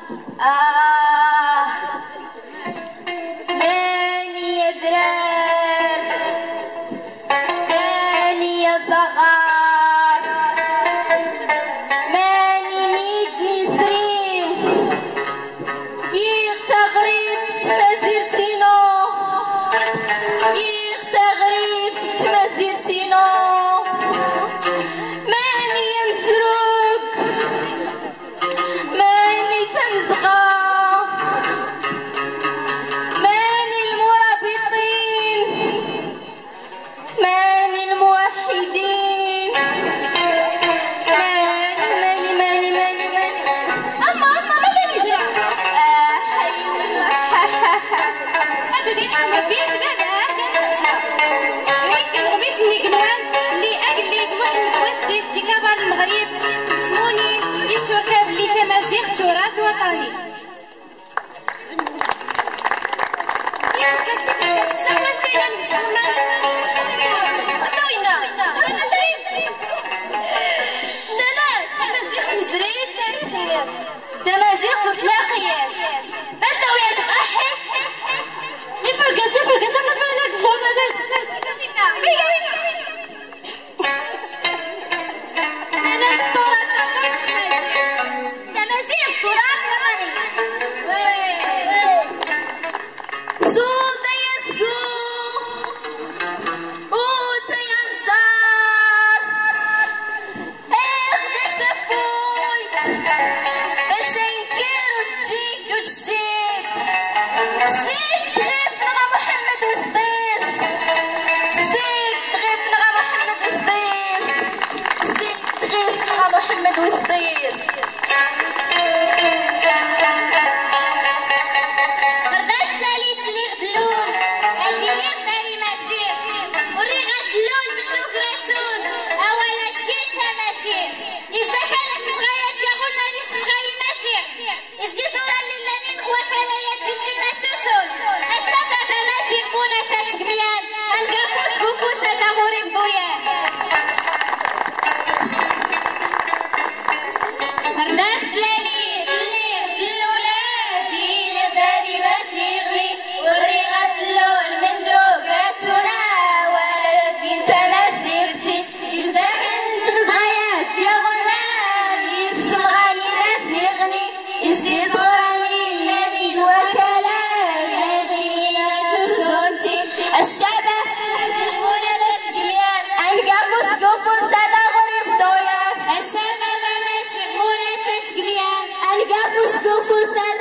ماني يا درار ماني يا صغار ماني نيد نسرين كيغ تغريب تمازيرتينو كيغ تغريب تمازيرتينو ماني يا مزروق ماني تمزغة ماني المرابطين ماني الموحدين ماني أما ما تنجرى حيوة أنتو دينا مربين بابا ويمكن غميس نيكنوان اللي أقليك محمد وسدي في كبر المغرب اسموني الشركة اللي تمازيغ تراث وطني تمازيغ تلاقيات بداو يتقحي يفرقس كتبالك زومالك انا التراث تمازيغ تراث وطني سودا يسوق اوتا ينزار اخدت تفويت باش ينكرو تجيك تجيك زيد تغيب نغا محمد وسطيس زيد تغيب نغا محمد وسطيس زيد تغيب نغا محمد وسطيس برداش لاليت اللي غدلول هاتي لي غداري مسير وري غدلول من دوكراتون اولا تكين تماسير إذا كانت مصغايات يا غلنا نسمغاي مسير إزدي صورة للانين وكلا يتمحينا تسول الشباب مسير مونا تتكميان القفوس قفوس هذا غوري بضويان برداش لاليت اللي غدلولاتي اللي غداري مسيغلي وري غدلول من دوكراتونا ولا تكين تماسيرتي إذا كنت صغيرت يا غنار يسمعني مسيغني إزدي صوراني لانين وكلا يتمينا تسونتي الشباب مونا تتكميان أنقفوس قفوس هذا غريب ضويا الشباب مسيغ مونا تتكميان أنقفوس قفوس